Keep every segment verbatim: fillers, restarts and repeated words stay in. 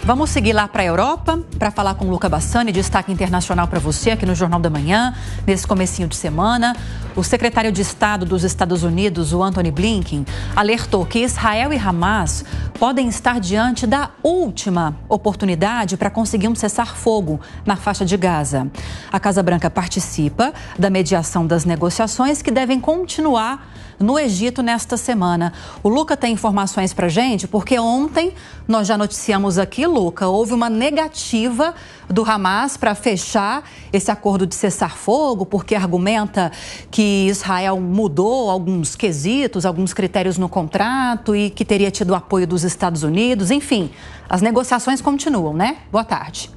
Vamos seguir lá para a Europa para falar com o Luca Bassani, destaque internacional para você aqui no Jornal da Manhã, nesse comecinho de semana. O secretário de Estado dos Estados Unidos, o Antony Blinken, alertou que Israel e Hamas podem estar diante da última oportunidade para conseguir um cessar-fogo na faixa de Gaza. A Casa Branca participa da mediação das negociações que devem continuar no Egito nesta semana. O Luca tem informações para a gente, porque ontem nós já noticiamos aqui, Luca, houve uma negativa do Hamas para fechar esse acordo de cessar-fogo, porque argumenta que Israel mudou alguns quesitos, alguns critérios no contrato e que teria tido apoio dos Estados Unidos. Enfim, as negociações continuam, né? Boa tarde.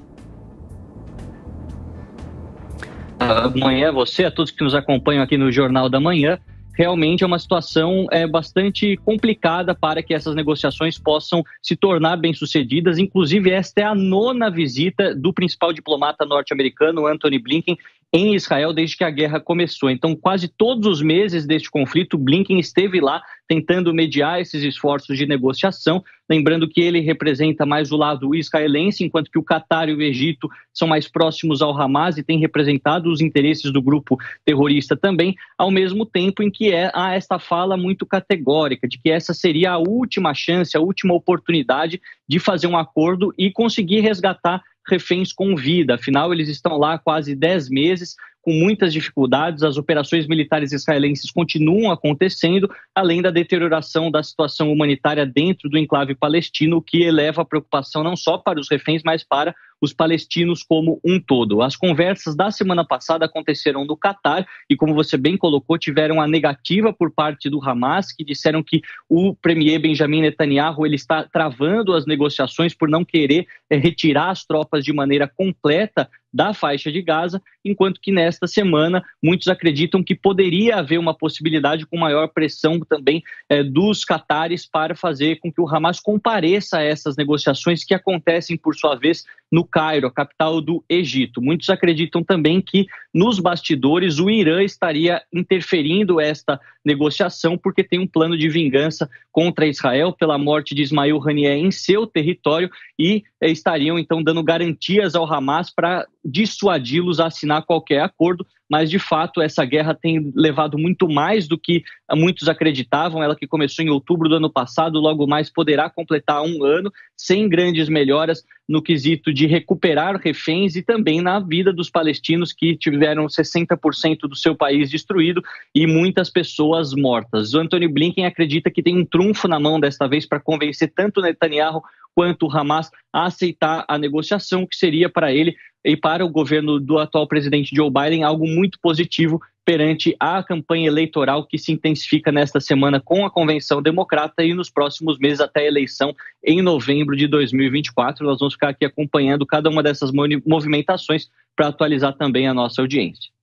Amanhã, a você, a todos que nos acompanham aqui no Jornal da Manhã. Realmente é uma situação é, bastante complicada para que essas negociações possam se tornar bem-sucedidas. Inclusive, esta é a nona visita do principal diplomata norte-americano, Antony Blinken, em Israel desde que a guerra começou. Então, quase todos os meses deste conflito, Blinken esteve lá tentando mediar esses esforços de negociação. Lembrando que ele representa mais o lado israelense, enquanto que o Catar e o Egito são mais próximos ao Hamas e têm representado os interesses do grupo terrorista também, ao mesmo tempo em que é, há esta fala muito categórica de que essa seria a última chance, a última oportunidade de fazer um acordo e conseguir resgatar reféns com vida. Afinal, eles estão lá há quase dez meses, com muitas dificuldades. As operações militares israelenses continuam acontecendo, além da deterioração da situação humanitária dentro do enclave palestino, o que eleva a preocupação não só para os reféns, mas para os palestinos como um todo. As conversas da semana passada aconteceram no Catar e, como você bem colocou, tiveram a negativa por parte do Hamas, que disseram que o premier Benjamin Netanyahu ele está travando as negociações por não querer é, retirar as tropas de maneira completa da faixa de Gaza, enquanto que nesta semana muitos acreditam que poderia haver uma possibilidade com maior pressão também é, dos catares para fazer com que o Hamas compareça a essas negociações que acontecem, por sua vez, no Cairo, a capital do Egito. Muitos acreditam também que nos bastidores o Irã estaria interferindo esta negociação porque tem um plano de vingança contra Israel pela morte de Ismail Haniyeh em seu território e é, estariam então dando garantias ao Hamas para dissuadi-los a assinar qualquer acordo, mas de fato essa guerra tem levado muito mais do que muitos acreditavam. Ela que começou em outubro do ano passado, logo mais poderá completar um ano, sem grandes melhoras no quesito de recuperar reféns e também na vida dos palestinos que tiveram sessenta por cento do seu país destruído e muitas pessoas mortas. O Antony Blinken acredita que tem um trunfo na mão desta vez para convencer tanto Netanyahu quanto o Hamas a aceitar a negociação, que seria para ele e para o governo do atual presidente Joe Biden algo muito positivo perante a campanha eleitoral que se intensifica nesta semana com a Convenção Democrata e nos próximos meses até a eleição em novembro de dois mil e vinte e quatro. Nós vamos ficar aqui acompanhando cada uma dessas movimentações para atualizar também a nossa audiência.